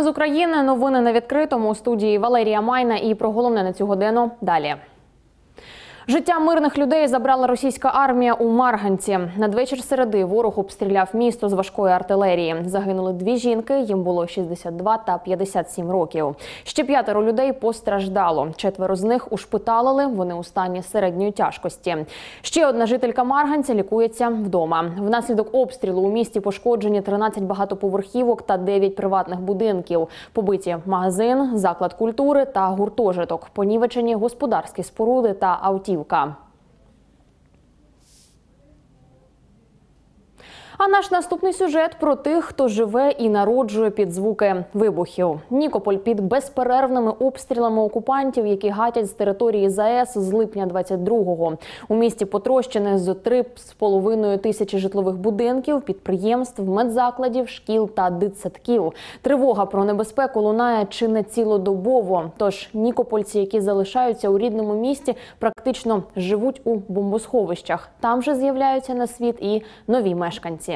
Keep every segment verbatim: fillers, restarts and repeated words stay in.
з України. Новини на відкритому. У студії Валерія Майна. І про головне на цю годину далі. Життя мирних людей забрала російська армія у Марганці. Надвечір середи ворог обстріляв місто з важкої артилерії. Загинули дві жінки, їм було шістдесят два та п'ятдесят сім років. Ще п'ятеро людей постраждало. Четверо з них ушпиталили, вони у стані середньої тяжкості. Ще одна жителька Марганця лікується вдома. Внаслідок обстрілу у місті пошкоджені тринадцять багатоповерхівок та дев'ять приватних будинків. Побиті магазин, заклад культури та гуртожиток. Понівечені господарські споруди та автівки. А наш наступний сюжет про тих, хто живе і народжує під звуки вибухів. Нікополь під безперервними обстрілами окупантів, які гатять з території ЗАЕС з липня двадцять другого. У місті потрощене з три з половиною тисячі житлових будинків, підприємств, медзакладів, шкіл та дитсадків. Тривога про небезпеку лунає чи не цілодобово. Тож нікопольці, які залишаються у рідному місті, практично живуть у бомбосховищах. Там же з'являються на світ і нові мешканці.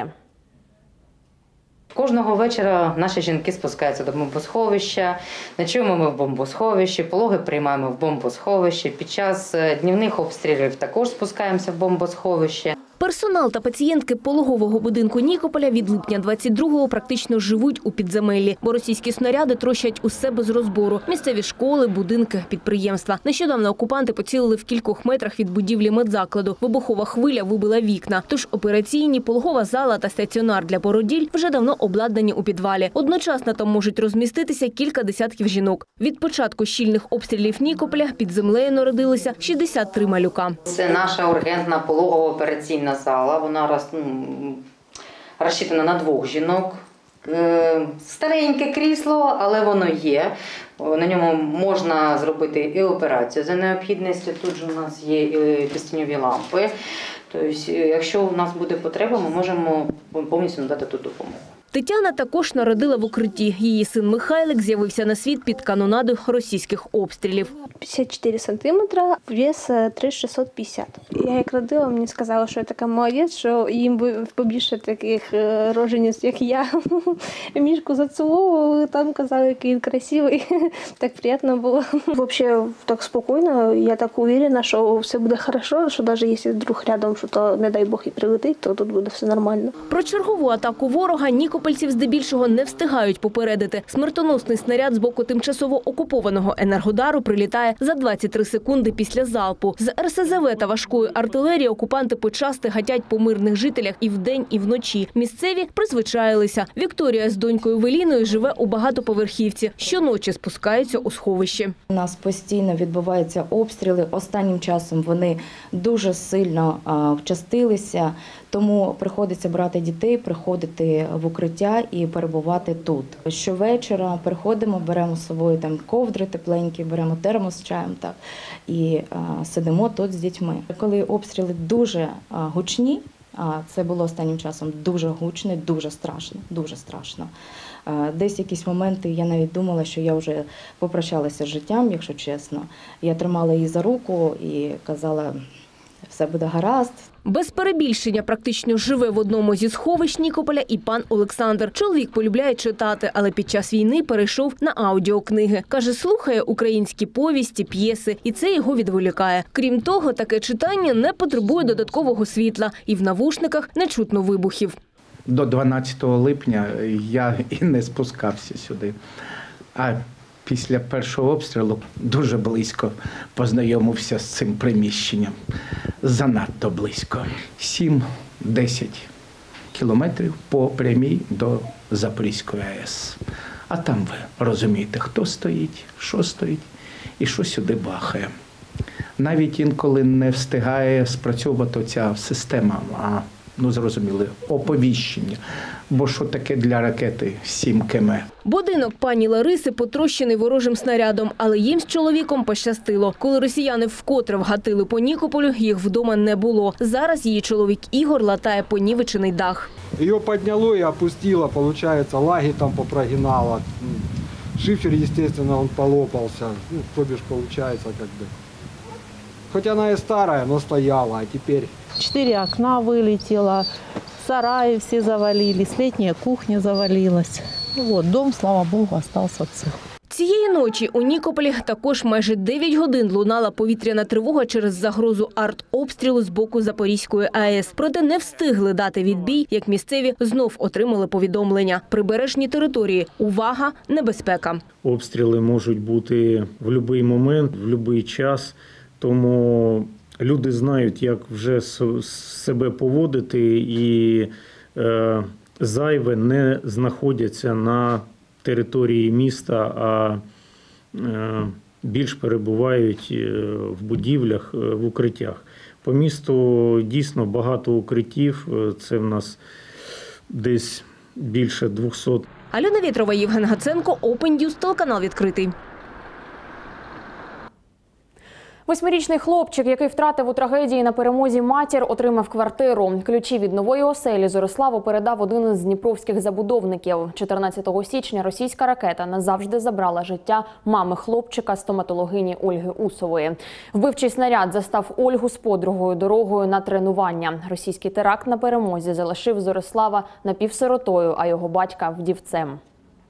Кожного вечора наші жінки спускаються до бомбосховища, ночуємо ми в бомбосховищі, пологи приймаємо в бомбосховищі. Під час днівних обстрілів також спускаємося в бомбосховище. Персонал та пацієнтки пологового будинку Нікополя від липня двадцять другого практично живуть у підземеллі, бо російські снаряди трощать усе без розбору. Місцеві школи, будинки, підприємства. Нещодавно окупанти поцілили в кількох метрах від будівлі медзакладу. Вибухова хвиля вибила вікна. Тож операційні, пологова зала та стаціонар для породіль вже давно обладнані у підвалі. Одночасно там можуть розміститися кілька десятків жінок. Від початку щільних обстрілів Нікополя під землею народилися шістдесят три малюка. Це наша ургентна пологова операційна зала, вона роз, ну, розчитана на двох жінок. Стареньке крісло, але воно є. На ньому можна зробити і операцію за необхідністю. Тут же у нас є і безтіньові лампи. Тобто, якщо у нас буде потреба, ми можемо повністю надати ту допомогу. Тетяна також народила в укритті. Її син Михайлик з'явився на світ під канонаду російських обстрілів. п'ятдесят чотири сантиметри, вес три тисячі шістсот п'ятдесят. Я як родила, мені сказали, що я така молодець, що їм побільше таких рожениць, як я. Мішку заціловували, там казали, який він красивий. Так приємно було. Взагалі так спокійно, я так уверена, що все буде добре, що навіть якщо вдруг рядом, що то, не дай Бог, і прилетить, то тут буде все нормально. Про чергову атаку ворога нікопольців здебільшого не встигають попередити. Смертоносний снаряд з боку тимчасово окупованого Енергодару прилітає за двадцять три секунди після залпу. З ер ес зе ве та важкої артилерії окупанти почасти гатять по мирних жителях і вдень, і вночі. Місцеві призвичаїлися. Вікторія з донькою Веліною живе у багатоповерхівці. Щоночі спускаються у сховище. У нас постійно відбуваються обстріли. Останнім часом вони дуже сильно вчастилися, тому приходиться брати дітей, приходити в укриття і перебувати тут. Щовечора приходимо, беремо з собою там ковдри тепленькі, беремо термос з чаєм так, і а, сидимо тут з дітьми. Коли обстріли дуже а, гучні, а це було останнім часом дуже гучно, дуже страшно, дуже страшно. А, десь якісь моменти я навіть думала, що я вже попрощалася з життям, якщо чесно. Я тримала її за руку і казала, все буде гаразд. Без перебільшення практично живе в одному зі сховищ Нікополя і пан Олександр. Чоловік полюбляє читати, але під час війни перейшов на аудіокниги. Каже, слухає українські повісті, п'єси, і це його відволікає. Крім того, таке читання не потребує додаткового світла, і в навушниках не чутно вибухів. До дванадцятого липня я і не спускався сюди. А після першого обстрілу дуже близько познайомився з цим приміщенням. Занадто близько. сім-десять кілометрів по прямій до Запорізької АЕС. А там ви розумієте, хто стоїть, що стоїть і що сюди бахає. Навіть інколи не встигає спрацьовувати ця система, а, ну зрозуміли, оповіщення. Бо що таке для ракети сім кілометрів? Будинок пані Лариси потрощений ворожим снарядом, але їм з чоловіком пощастило. Коли росіяни вкотре вгатили по Нікополю, їх вдома не було. Зараз її чоловік Ігор латає понівечений дах. Її підняло і опустило, виходить, лаги там попрогинало. Шифер, звісно, він полопався. Ну, тобі ж виходить, як би. Хоч вона і стара, але стояла, а тепер... Чотири окна вилетіло. Сараи все завалились, летняя кухня завалилась. Вот, дом, слава богу, остался цел. Цієї ночі у Нікополі також майже дев'ять годин лунала повітряна тривога через загрозу артобстрілу з боку Запорізької АЕС. Проте не встигли дати відбій, як місцеві знов отримали повідомлення. Прибережні території. Увага! Небезпека. Обстріли можуть бути в будь-який момент, в будь-який час. Тому люди знають, як вже себе поводити і е, зайве не знаходяться на території міста, а е, більш перебувають в будівлях, в укриттях. По місту дійсно багато укриттів, це в нас десь більше двохсот. Альона Вєтрова, Євген Гаценко, Open News, телеканал «Відкритий». Восьмирічний хлопчик, який втратив у трагедії на перемозі матір, отримав квартиру. Ключі від нової оселі Зориславу передав один із дніпровських забудовників. чотирнадцятого січня російська ракета назавжди забрала життя мами хлопчика, стоматологині Ольги Усової. Вбивчий снаряд застав Ольгу з подругою дорогою на тренування. Російський теракт на перемозі залишив Зорислава напівсиротою, а його батька – вдівцем.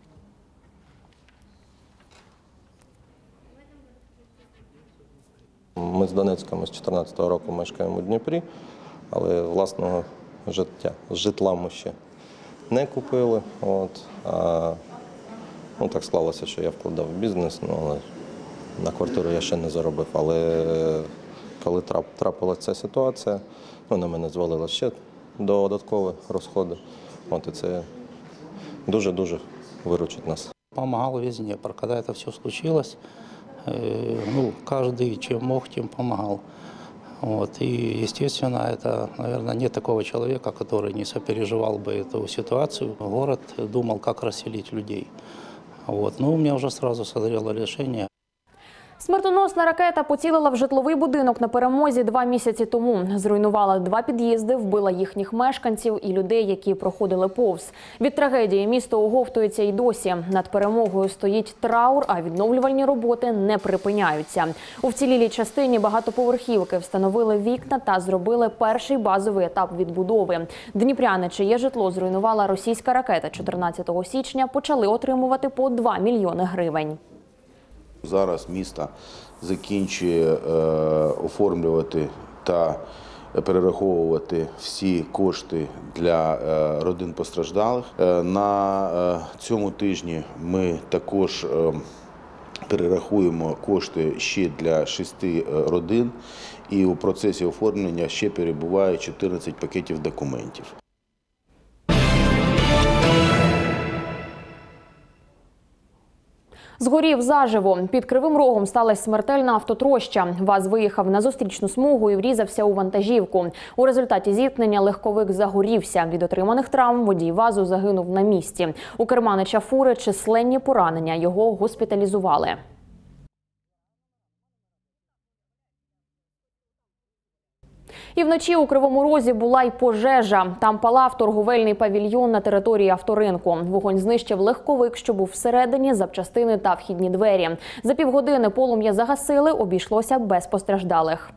Ми з Донецька, ми з чотирнадцятого року мешкаємо у Дніпрі, але власного життя, житла ми ще не купили. От, а, ну, так склалося, що я вкладав в бізнес, ну, але на квартиру я ще не заробив. Але коли трап, трапилася ця ситуація, ну, на мене звалило ще додаткові розходи. От, і це дуже-дуже виручить нас. Помогал весь Днепр, когда это все случилось. Ну, каждый, чем мог, тем помогал. Вот. И, естественно, это, наверное, нет такого человека, который не сопереживал бы эту ситуацию. Город думал, как расселить людей. Вот. Ну, у меня уже сразу созрело решение. Смертоносна ракета поцілила в житловий будинок на перемозі два місяці тому. Зруйнувала два під'їзди, вбила їхніх мешканців і людей, які проходили повз. Від трагедії місто оговтується й досі. Над перемогою стоїть траур, а відновлювальні роботи не припиняються. У вцілілій частині багатоповерхівки встановили вікна та зробили перший базовий етап відбудови. Дніпряни, чиє житло зруйнувала російська ракета чотирнадцятого січня, почали отримувати по два мільйони гривень. Зараз місто закінчує е, оформлювати та перераховувати всі кошти для е, родин постраждалих. Е, на е, цьому тижні ми також е, перерахуємо кошти ще для шести родин, і у процесі оформлення ще перебуває чотирнадцять пакетів документів. Згорів заживо. Під Кривим Рогом сталася смертельна автотроща. ВАЗ виїхав на зустрічну смугу і врізався у вантажівку. У результаті зіткнення легковик загорівся. Від отриманих травм водій ВАЗу загинув на місці. У керманича фури численні поранення. Його госпіталізували. І вночі у Кривому Розі була й пожежа. Там палав торговельний павільйон на території авторинку. Вогонь знищив легковик, що був всередині, запчастини та вхідні двері. За півгодини полум'я загасили, обійшлося без постраждалих.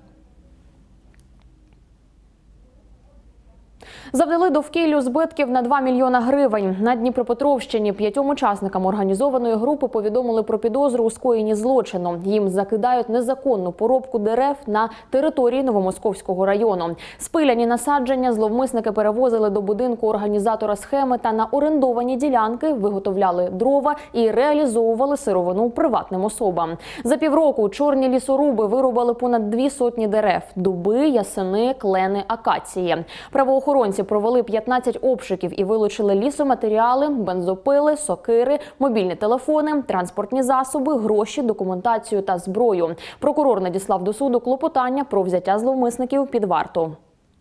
Завдали довкіллю збитків на два мільйона гривень. На Дніпропетровщині п'ятьом учасникам організованої групи повідомили про підозру у скоєнні злочину. Їм закидають незаконну порубку дерев на території Новомосковського району. Спиляні насадження зловмисники перевозили до будинку організатора схеми та на орендовані ділянки виготовляли дрова і реалізовували сировину приватним особам. За півроку чорні лісоруби вирубали понад дві сотні дерев – дуби, ясени, клени, акації. Правоохоронці провели п'ятнадцять обшуків і вилучили лісоматеріали, бензопили, сокири, мобільні телефони, транспортні засоби, гроші, документацію та зброю. Прокурор надіслав до суду клопотання про взяття зловмисників під варту.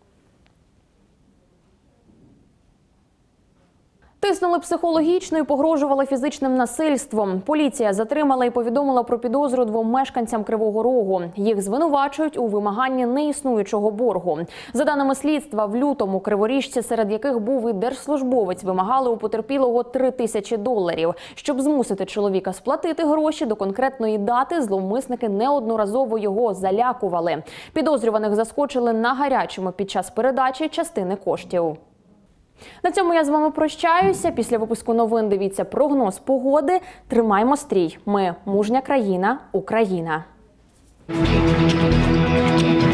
Тиснули психологічно і погрожували фізичним насильством. Поліція затримала і повідомила про підозру двом мешканцям Кривого Рогу. Їх звинувачують у вимаганні неіснуючого боргу. За даними слідства, в лютому криворіжці, серед яких був і держслужбовець, вимагали у потерпілого три тисячі доларів. Щоб змусити чоловіка сплатити гроші до конкретної дати, зловмисники неодноразово його залякували. Підозрюваних заскочили на гарячому під час передачі частини коштів. На цьому я з вами прощаюся. Після випуску новин дивіться прогноз погоди. Тримаймо стрій. Ми – мужня країна, Україна.